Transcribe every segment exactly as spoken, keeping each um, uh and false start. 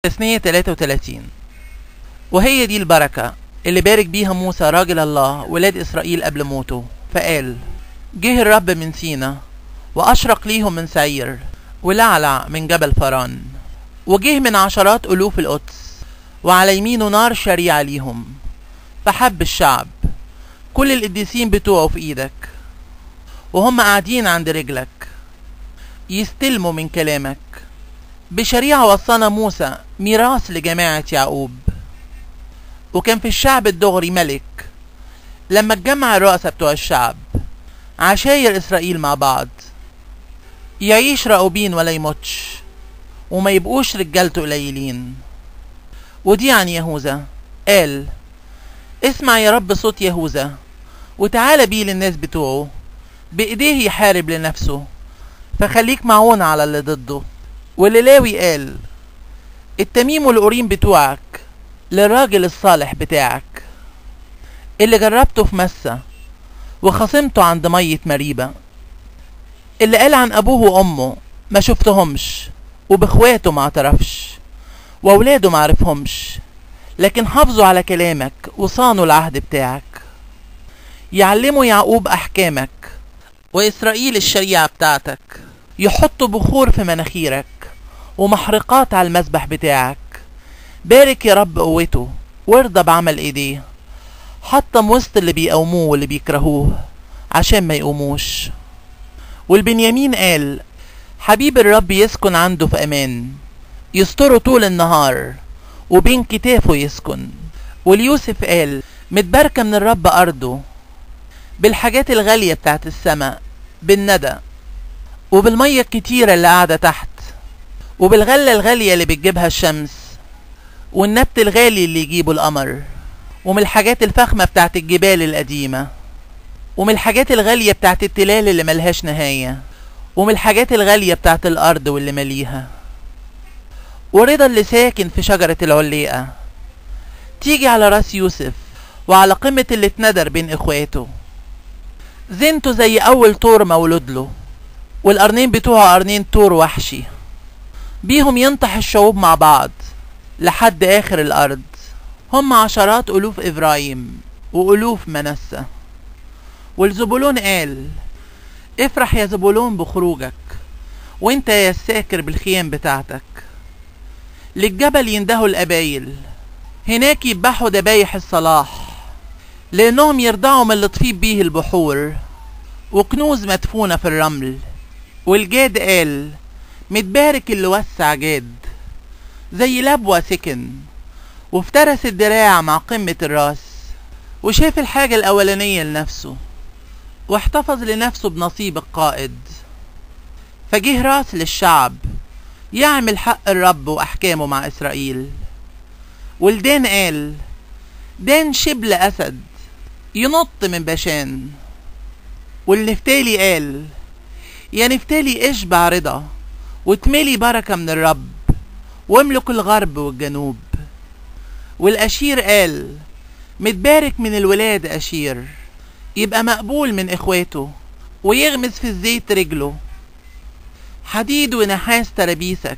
تثنية ثلاثة وثلاثين. وهي دي البركة اللي بارك بيها موسى راجل الله ولاد إسرائيل قبل موته، فقال: جه الرب من سينا وأشرق ليهم من سعير ولعلع من جبل فران، وجه من عشرات ألوف القدس وعلى يمينه نار شريعة ليهم، فحب الشعب كل القديسين بتوعه في ايدك وهم قاعدين عند رجلك يستلموا من كلامك. بشريعة وصانا موسى ميراث لجماعة يعقوب. وكان في الشعب الدغري ملك لما اتجمع الرؤساء بتوع الشعب عشاير إسرائيل مع بعض، يعيش راؤوبين ولا يموتش وما يبقوش رجالته قليلين. ودي عن يهوذا قال: اسمع يا رب صوت يهوذا وتعالى بيه للناس بتوعه، بإيديه يحارب لنفسه، فخليك معون على اللي ضده. وللاوي قال: التميم والأوريم بتوعك للراجل الصالح بتاعك اللي جربته في مسة وخصمته عند مية مريبة، اللي قال عن أبوه وأمه ما شفتهمش، وبإخواته ما اعترفش، وأولاده ما عرفهمش، لكن حافظوا على كلامك وصانوا العهد بتاعك. يعلموا يعقوب أحكامك وإسرائيل الشريعة بتاعتك، يحطوا بخور في مناخيرك ومحرقات على المذبح بتاعك. بارك يا رب قوته وارضى بعمل ايديه، حطم وسط اللي بيقوموه واللي بيكرهوه عشان ما يقوموش. والبنيامين قال: حبيب الرب يسكن عنده في امان، يستره طول النهار وبين كتافه يسكن. واليوسف قال: متباركة من الرب أرضه بالحاجات الغالية بتاعت السماء، بالندى وبالمية الكتيرة اللي قاعدة تحت، وبالغلة الغالية اللي بتجيبها الشمس، والنبت الغالي اللي يجيبه القمر، ومن الحاجات الفخمة بتاعت الجبال القديمة، ومن الحاجات الغالية بتاعت التلال اللي ملهاش نهاية، ومن الحاجات الغالية بتاعت الأرض واللي مليها. ورضا اللي ساكن في شجرة العليقة تيجي على راس يوسف وعلى قمة اللي اتندر بين اخواته. زينته زي اول طور مولود له، والقرنين بتوعه قرنين طور وحشي، بيهم ينطح الشعوب مع بعض لحد اخر الارض. هم عشرات الوف ابراهيم والوف منسى. والزبولون قال: افرح يا زبولون بخروجك، وانت يا الساكر بالخيام بتاعتك. للجبل يندهوا القبايل، هناك يذبحوا ذبايح الصلاح، لانهم يرضعوا من اللي تفيض بيه البحور وكنوز مدفونة في الرمل. والجاد قال: متبارك اللي وسع جاد، زي لبوة سكن وافترس الدراع مع قمة الراس، وشاف الحاجة الأولانية لنفسه واحتفظ لنفسه بنصيب القائد. فجه راس للشعب يعمل حق الرب وأحكامه مع إسرائيل. والدان قال: دان شبل أسد ينط من بشان. والنفتالي قال: يا نفتالي اشبع رضا وتملي بركة من الرب، واملك الغرب والجنوب. والأشير قال: متبارك من الولاد أشير، يبقى مقبول من إخواته ويغمس في الزيت رجله. حديد ونحاس ترابيسك،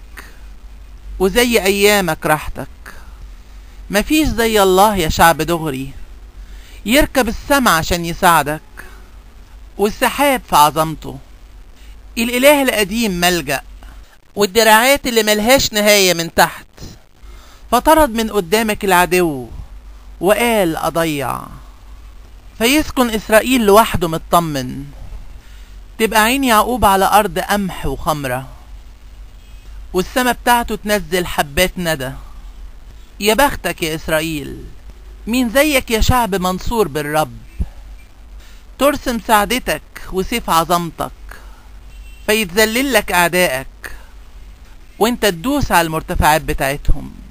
وزي أيامك راحتك. مفيش زي الله يا شعب دغري، يركب السما عشان يساعدك، والسحاب في عظمته. الإله القديم ملجأ، والدراعات اللي ملهاش نهاية من تحت. فطرد من قدامك العدو وقال: أضيع. فيسكن إسرائيل لوحده مطمن، تبقى عين يعقوب على أرض قمح وخمرة، والسما بتاعته تنزل حبات ندى. يا بختك يا إسرائيل، مين زيك يا شعب منصور بالرب. ترسم سعادتك وسيف عظمتك، فيتذللك أعدائك وانت تدوس على المرتفعات بتاعتهم.